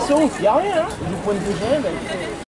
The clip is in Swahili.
sauce, y a rien, hein. Du point de vue GM,